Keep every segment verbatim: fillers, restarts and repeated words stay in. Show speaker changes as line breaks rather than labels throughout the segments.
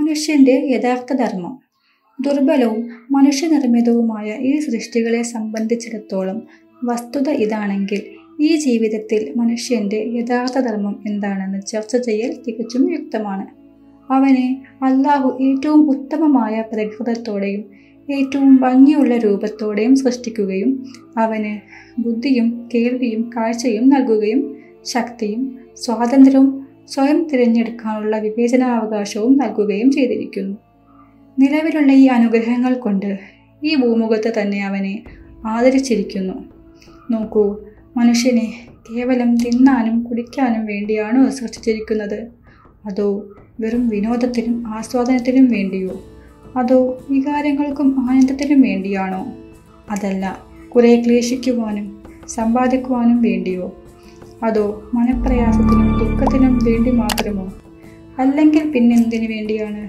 മനുഷ്യന്റെ യഥാർത്ഥ ധർമ്മം. ദുർബലവും മനുഷ്യനിർമ്മിതവുമായ ഈ സൃഷ്ടികളെ സംബന്ധിച്ചിടത്തോളം വസ്തുത ഇതാണെങ്കിൽ ഈ ജീവിതത്തിൽ മനുഷ്യന്റെ യഥാർത്ഥ ധർമ്മം എന്താണെന്ന് ചർച്ച ചെയ്യൽ തികച്ചും യുക്തമാണ്. അവനെ അല്ലാഹു ഏറ്റവും ഉത്തമമായ പ്രകൃതത്തോടെയും ഏറ്റവും ഭംഗിയുള്ള രൂപത്തോടെയും സൃഷ്ടിക്കുകയും അവന് ബുദ്ധിയും കേൾവിയും കാഴ്ചയും നൽകുകയും ശക്തിയും സ്വാതന്ത്ര്യവും സ്വയം തിരഞ്ഞെടുക്കാനുള്ള വിവേചനാവകാശവും നൽകുകയും ചെയ്തിരിക്കുന്നു. നിലവിലുള്ള ഈ അനുഗ്രഹങ്ങൾ കൊണ്ട് ഈ ഭൂമുഖത്ത് തന്നെ അവനെ ആദരിച്ചിരിക്കുന്നു. നോക്കൂ, മനുഷ്യനെ കേവലം തിന്നാനും കുടിക്കാനും വേണ്ടിയാണോ സൃഷ്ടിച്ചിരിക്കുന്നത്? അതോ വെറും വിനോദത്തിനും ആസ്വാദനത്തിനും വേണ്ടിയോ? അതോ വികാരങ്ങൾക്കും ആനന്ദത്തിനും വേണ്ടിയാണോ? അതല്ല, കുറെ ക്ലേശിക്കുവാനും സമ്പാദിക്കുവാനും വേണ്ടിയോ? അതോ മനപ്രയാസത്തിനും ദുഃഖത്തിനും വേണ്ടി മാത്രമോ? അല്ലെങ്കിൽ പിന്നെന്തിനു വേണ്ടിയാണ്?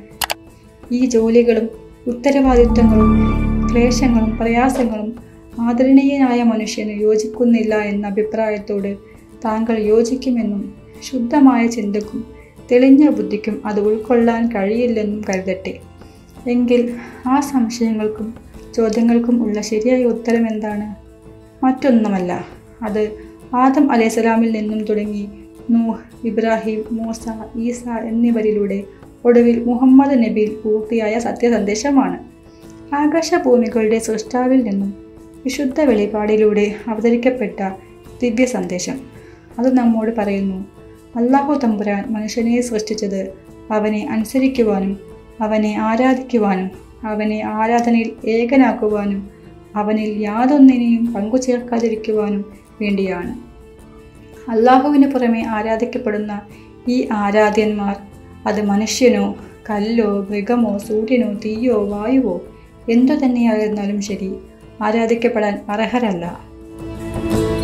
ഈ ജോലികളും ഉത്തരവാദിത്തങ്ങളും ക്ലേശങ്ങളും പ്രയാസങ്ങളും ആദരണീയനായ മനുഷ്യന് യോജിക്കുന്നില്ല എന്ന അഭിപ്രായത്തോട് താങ്കൾ യോജിക്കുമെന്നും ശുദ്ധമായ ചിന്തക്കും തെളിഞ്ഞ ബുദ്ധിക്കും അത് ഉൾക്കൊള്ളാൻ കഴിയില്ലെന്നും കരുതട്ടെ. എങ്കിൽ ആ സംശയങ്ങൾക്കും ചോദ്യങ്ങൾക്കും ഉള്ള ശരിയായ ഉത്തരം എന്താണ്? മറ്റൊന്നുമല്ല, അത് ആദം അലൈഹിസ്സലാമിൽ നിന്നും തുടങ്ങി നൂഹ്, ഇബ്രാഹിം, മൂസ, ഈസ എന്നിവരിലൂടെ ഒടുവിൽ മുഹമ്മദ് നബിയിൽ പൂർത്തിയായ സത്യസന്ദേശമാണ്. ആകാശഭൂമികളുടെ സൃഷ്ടാവിൽ നിന്നും വിശുദ്ധ വെളിപാടിലൂടെ അവതരിക്കപ്പെട്ട ദിവ്യ സന്ദേശം. അത് നമ്മോട് പറയുന്നു, അല്ലാഹു തമ്പുരാൻ മനുഷ്യനെ സൃഷ്ടിച്ചത് അവനെ അനുസരിക്കുവാനും അവനെ ആരാധിക്കുവാനും അവനെ ആരാധനയിൽ ഏകനാക്കുവാനും അവനിൽ യാതൊന്നിനെയും പങ്കുചേർക്കാതിരിക്കുവാനും വേണ്ടിയാണ്. അല്ലാഹുവിന് പുറമെ ആരാധിക്കപ്പെടുന്ന ഈ ആരാധ്യന്മാർ, അത് മനുഷ്യനോ കല്ലോ മൃഗമോ സൂര്യനോ തീയോ വായുവോ എന്തു തന്നെയായിരുന്നാലും ശരി, ആരാധിക്കപ്പെടാൻ അർഹരല്ല.